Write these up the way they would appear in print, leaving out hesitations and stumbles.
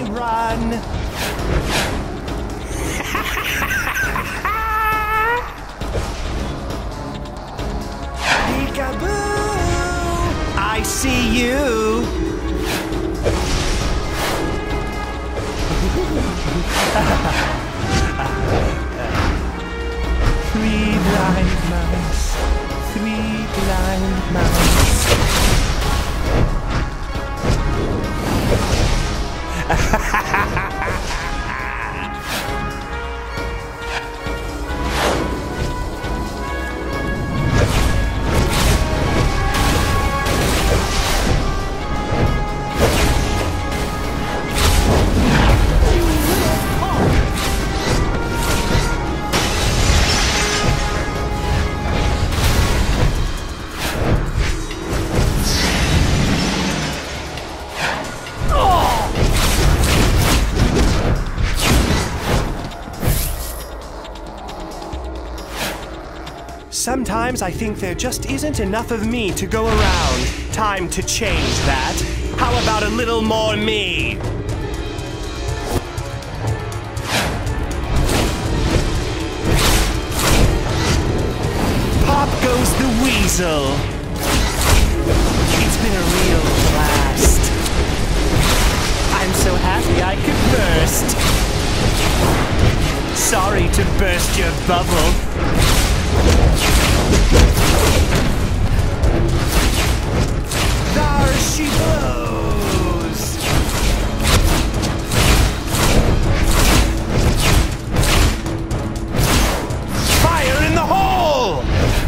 I run. Peekaboo! I see you. Three blind mice. Three blind mice. Sometimes I think there just isn't enough of me to go around. Time to change that. How about a little more me? Pop goes the weasel. It's been a real blast. I'm so happy I could burst. Sorry to burst your bubble. There she blows! Fire in the hole!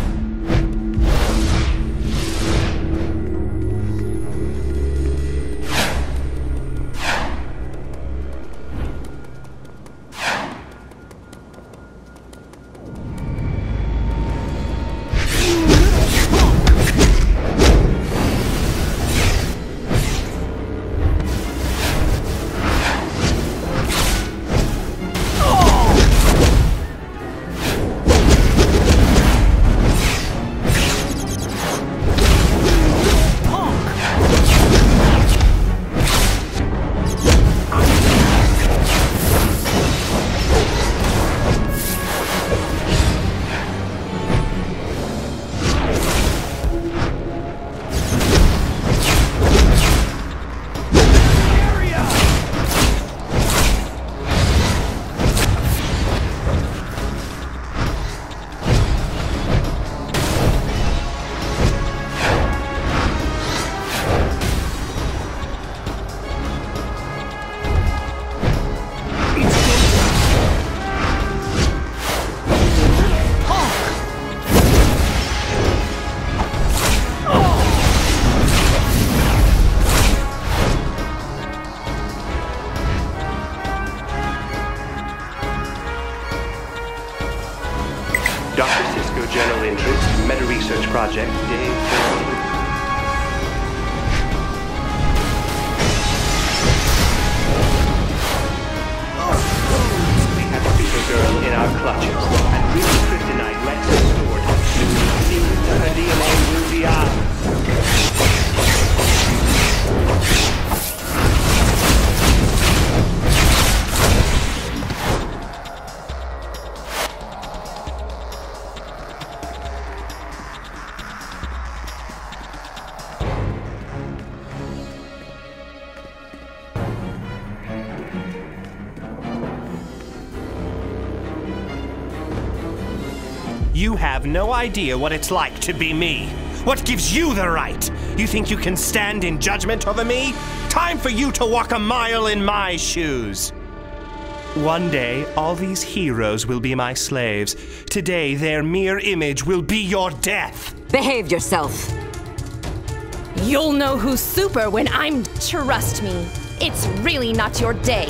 Dr. Cisco Journal Interest, Meta Research Project, Day 14. We have a little girl in our clutches, and real kryptonite Lex is stored. Seems her DNA will be ours. You have no idea what it's like to be me. What gives you the right? You think you can stand in judgment over me? Time for you to walk a mile in my shoes. One day, all these heroes will be my slaves. Today, their mere image will be your death. Behave yourself. You'll know who's super when I'm... Trust me, it's really not your day.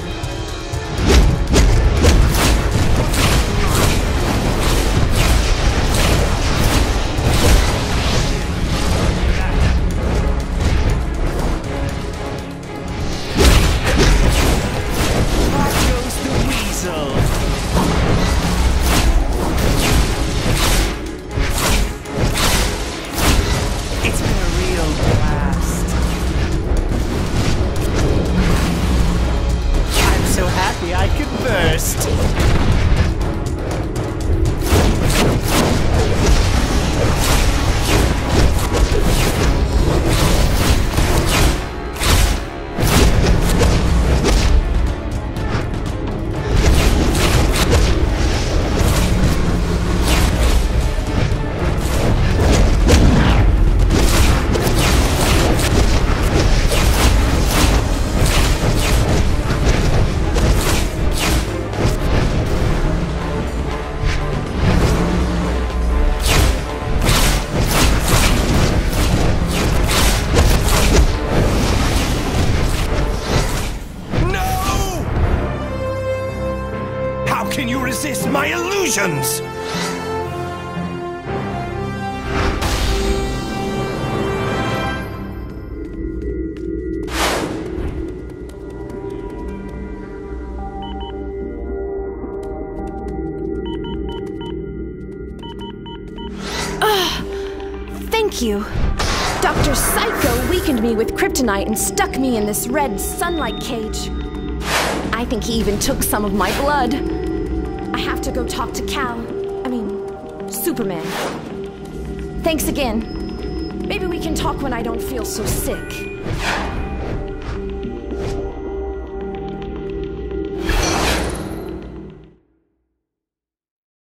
first! How can you resist my illusions? Thank you. Dr. Psycho weakened me with kryptonite and stuck me in this red sunlight cage. I think he even took some of my blood. I have to go talk to Superman. Thanks again. Maybe we can talk when I don't feel so sick.